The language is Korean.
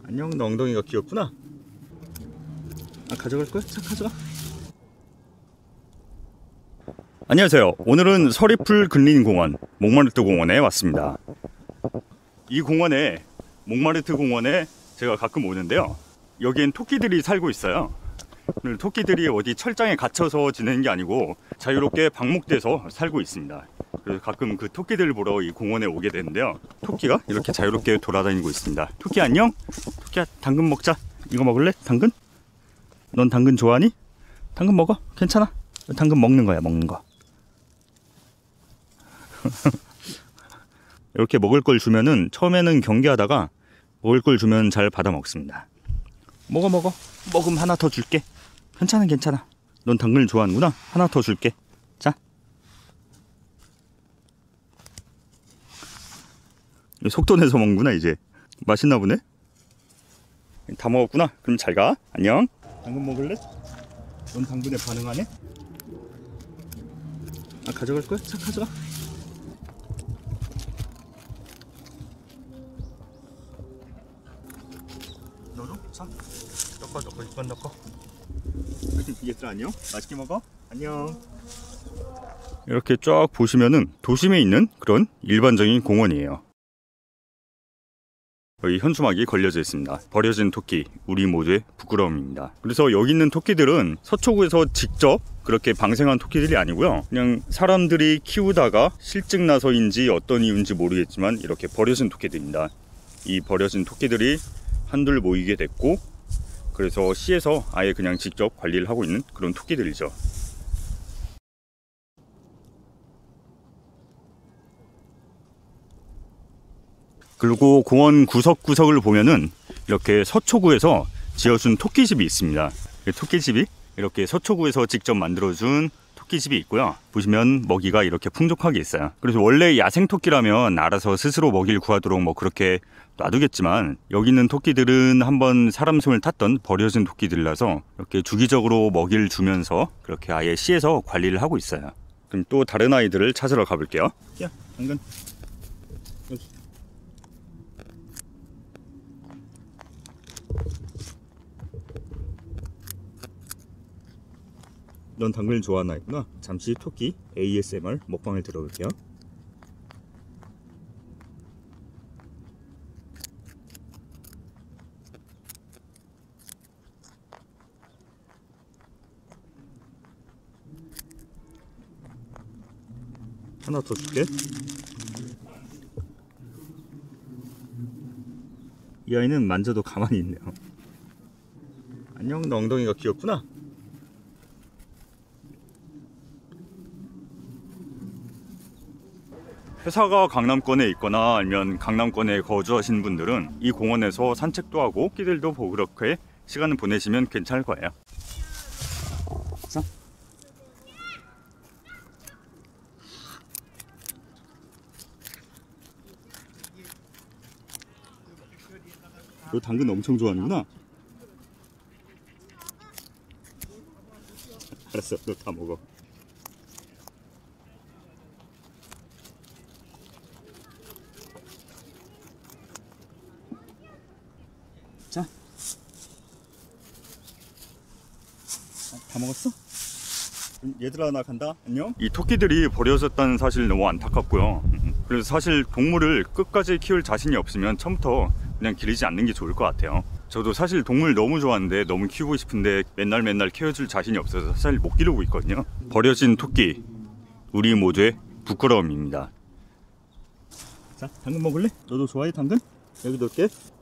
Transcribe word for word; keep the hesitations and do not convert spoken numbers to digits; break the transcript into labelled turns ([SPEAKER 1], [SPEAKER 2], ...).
[SPEAKER 1] 안녕. 너 엉덩이가 귀엽구나. 아, 가져갈 거야? 자, 가져가. 안녕하세요. 오늘은 서리풀 근린공원 몽마르트 공원에 왔습니다. 이 공원에 몽마르트 공원에 제가 가끔 오는데요, 여기엔 토끼들이 살고 있어요. 토끼들이 어디 철장에 갇혀서 지내는 게 아니고 자유롭게 방목돼서 살고 있습니다. 그래서 가끔 그 토끼들을 보러 이 공원에 오게 되는데요, 토끼가 이렇게 자유롭게 돌아다니고 있습니다. 토끼 안녕? 토끼야, 당근 먹자. 이거 먹을래? 당근? 넌 당근 좋아하니? 당근 먹어. 괜찮아. 당근 먹는 거야, 먹는 거. 이렇게 먹을 걸 주면은 처음에는 경계하다가 먹을 걸 주면 잘 받아 먹습니다. 먹어 먹어. 먹으면 하나 더 줄게. 괜찮아 괜찮아. 넌 당근을 좋아하는구나. 하나 더 줄게. 자. 속도 내서 먹는구나. 이제 맛있나 보네. 다 먹었구나. 그럼 잘 가. 안녕. 당근 먹을래? 넌 당근에 반응하네? 아, 가져갈 거야? 자, 가져가. 너도? 자, 넣고 넣고 이건 넣고. 얘들아 안녕. 맛있게 먹어. 안녕. 이렇게 쫙 보시면은 도심에 있는 그런 일반적인 공원이에요. 여기 현수막이 걸려져 있습니다. 버려진 토끼, 우리 모두의 부끄러움입니다. 그래서 여기 있는 토끼들은 서초구에서 직접 그렇게 방생한 토끼들이 아니고요, 그냥 사람들이 키우다가 실증 나서인지 어떤 이유인지 모르겠지만 이렇게 버려진 토끼들입니다. 이 버려진 토끼들이 한둘 모이게 됐고, 그래서 시에서 아예 그냥 직접 관리를 하고 있는 그런 토끼들이죠. 그리고 공원 구석구석을 보면은 이렇게 서초구에서 지어준 토끼집이 있습니다. 토끼집이 이렇게 서초구에서 직접 만들어준 토끼집이 있고요. 보시면 먹이가 이렇게 풍족하게 있어요. 그래서 원래 야생 토끼라면 알아서 스스로 먹이를 구하도록 뭐 그렇게 놔두겠지만, 여기 있는 토끼들은 한번 사람 손을 탔던 버려진 토끼들이라서 이렇게 주기적으로 먹이를 주면서 그렇게 아예 시에서 관리를 하고 있어요. 그럼 또 다른 아이들을 찾으러 가볼게요. 야, 당근. 여기. 넌 당근을 좋아하는 아이구나. 잠시 토끼 에이에스엠알 먹방을 들어볼게요. 하나 더 줄게. 이 아이는 만져도 가만히 있네요. 안녕. 너 엉덩이가 귀엽구나. 회사가 강남권에 있거나 아니면 강남권에 거주하시는 분들은 이 공원에서 산책도 하고 토끼들도 보고 그렇게 시간을 보내시면 괜찮을 거예요. 자. 너 당근 엄청 좋아하는구나. 알았어, 너 다 먹어. 자. 다 먹었어? 얘들아, 나 간다. 안녕. 이 토끼들이 버려졌다는 사실 너무 안타깝고요. 그래서 사실 동물을 끝까지 키울 자신이 없으면 처음부터 그냥 기르지 않는 게 좋을 것 같아요. 저도 사실 동물 너무 좋아하는데 너무 키우고 싶은데 맨날 맨날 키워줄 자신이 없어서 사실 못 기르고 있거든요. 버려진 토끼, 우리 모두의 부끄러움입니다. 자, 당근 먹을래? 너도 좋아해 당근? 여기 넣을게.